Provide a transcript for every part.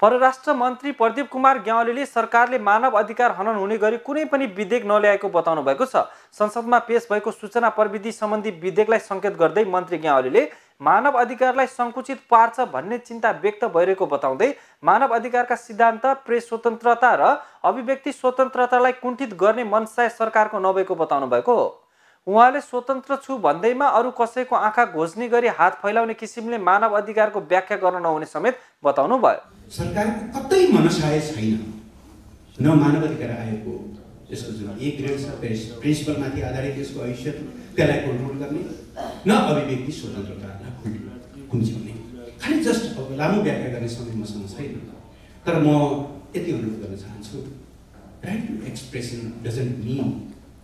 परराष्ट्र मन्त्री प्रदीप कुमार ग्यावालीले सरकारले मानव अधिकार हनन हुने गरी कुनै पनि विधेयक नल्याएको बताउनु भएको छ। संसदमा पेश भएको सूचना प्रविधि सम्बन्धी विधेयकलाई संकेत गर्दै मन्त्री ग्यावालीले मानव अधिकारलाई संकुचित पार्छ भन्ने चिन्ता व्यक्त भइरहेको बताउँदै मानव अधिकारका सिद्धान्त, प्रेस स्वतन्त्रता र अभिव्यक्ति स्वतन्त्रतालाई कुण्ठित गर्ने मनसाय सरकारको नभएको बताउनु भएको हो। उहाँले स्वतन्त्र छु भन्दैमा अरू कसैको आँखा घोच्ने गरी हात फैलाउने किसिमले मानव अधिकारको व्याख्या गर्न नहुने समेत बताउनु भयो। सरकारको कतै मनसाय छैन, न मानव अधिकार आयोगको यसको जुन एक ग्रेड छ प्रिन्सिपलमाथि आधारित यसको हैसियत त्यसलाई कन्ट्रोल गर्ने, न अभिव्यक्ति स्वतन्त्रतालाई कुञ्च्याउने। खालि जस्ट अब लामो व्याख्या गर्ने समय मसँग छैन, तर म यति अनुरोध गर्न चाहन्छु, right to expression doesn't mean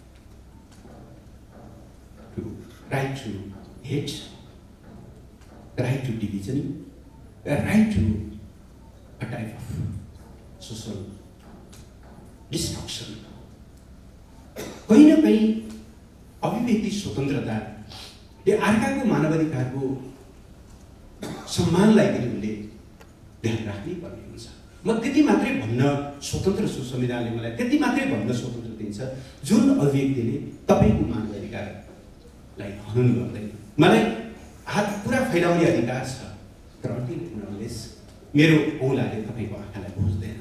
to right to hate, right to division, a right to a type of social destruction. कहीं न कहीं अभिव्यक्ति स्वतन्त्रताले अर्काको मानवाधिकारको सम्मानलाई पनि उनले ध्यान राख्नै पर्ने हुन्छ। म त्यति मात्रै भन्न स्वतन्त्र छु, संविधानले मलाई त्यति मात्रै भन्न स्वतन्त्र दिन्छ जुन अभिव्यक्तिले तपाईको मानवाधिकार हनन गर्दैन। मलाई हात पुरा फैलाउने अधिकार छ, तर मेरो औँलाले तपाईँको आँखालाई बुझ्दैन।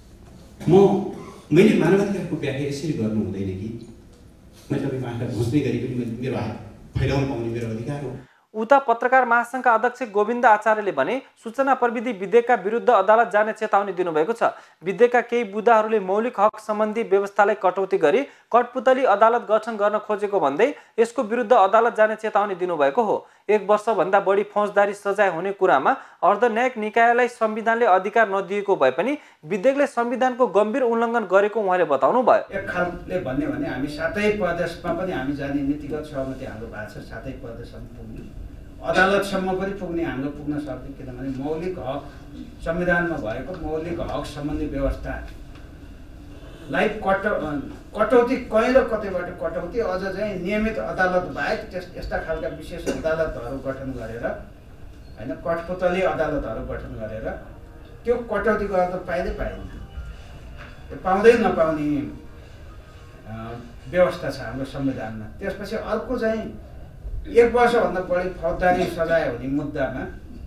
मैले मानवाधिकारको व्याख्या यसरी गर्नु हुँदैन कि मैले तपाईँको आँखा बुझ्ने गरी पनि मेरो हात फैलाउन पाउने मेरो अधिकार हो। उता पत्रकार महासंघका अध्यक्ष गोविन्द आचार्यले भने सूचना प्रविधि विधेयकका विरुद्ध अदालत जाने चेतावनी दिनुभएको छ। विधेयकका केही बुदाहरूले मौलिक हक सम्बन्धी व्यवस्थालाई कटौती गरी कठपुतली अदालत गठन गर्न खोजेको भन्दै यसको विरुद्ध अदालत जाने चेतावनी दिनुभएको हो। 1 वर्षभन्दा बढी फौजदारी सजाय हुने कुरामा अर्धन्यायिक निकायलाई संविधानले अधिकार नदिएको भए पनि विधेयकले संविधानको गम्भीर उल्लङ्घन गरेको उहाँले बताउनु भयो। एक खालले भन्ने भने हामी सातै प्रदेशमा पनि हामी जाने नीतिगत सहमति हाम्रो भएको छ, सातै प्रदेशमा पुग्ने अदालतसम्म पनि पुग्ने हाम्रो पुग्न सक्ने, किनभने मौलिक हक संविधानमा भएको मौलिक हक सम्बन्धी व्यवस्थालाई कटौती कहीँ र कतैबाट कटौती अझ चाहिँ नियमित अदालत बाहेक यस्ता खालका विशेष अदालतहरू गठन गरेर हैन कठपुतली अदालतहरू गठन गरेर त्यो कटौती गर्न त पाइँदै पाइँदैन, त्यो पाउँदै नपाउने व्यवस्था छ हाम्रो संविधानमा। त्यसपछि अर्को चाहिँ 1 वर्षभन्दा बढी फौजदारी सजाय हुने मुद्दामा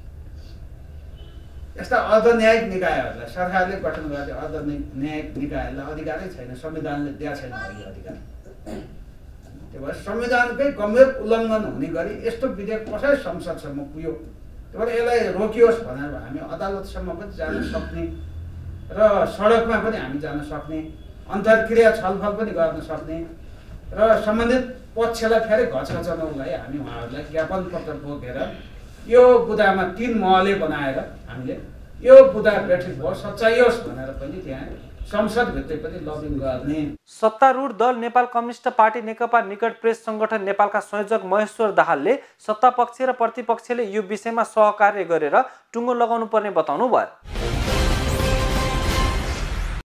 यस्ता अर्धन्यायिक निकायहरूलाई सरकारले गठन गर्ने अर्धन्यायिक निकायहरूलाई अधिकारै छैन, संविधानले दिएको छैन अहिले अधिकार। त्यही भएर संविधानकै गम्भीर उल्लङ्घन हुने गरी यस्तो विधेयक कसरी संसदसम्म पुग्यो, त्यही भएर यसलाई रोकियोस् भनेर हामी अदालतसम्म पनि जान सक्ने र सडकमा पनि हामी जान सक्ने, अन्तर्क्रिया छलफल पनि गर्न सक्ने र सम्बन्धित पक्षलाई फेरि घचघचाउनलाई हामी उहाँहरूलाई ज्ञापन पत्र बोकेर यो बुदामा 3 महले बनाएर हामीले यो बुदा बेठिक भयो सच्याइयोस् भनेर पनि त्यहाँ संसदभित्रै पनि लबिङ गर्ने। सत्तारूढ दल नेपाल कम्युनिस्ट पार्टी नेकपा निकट प्रेस संगठन नेपालका संयोजक महेश्वर दाहालले सत्तापक्ष र प्रतिपक्षले यो विषयमा सहकार्य गरेर टुङ्गो लगाउनु पर्ने बताउनु भयो।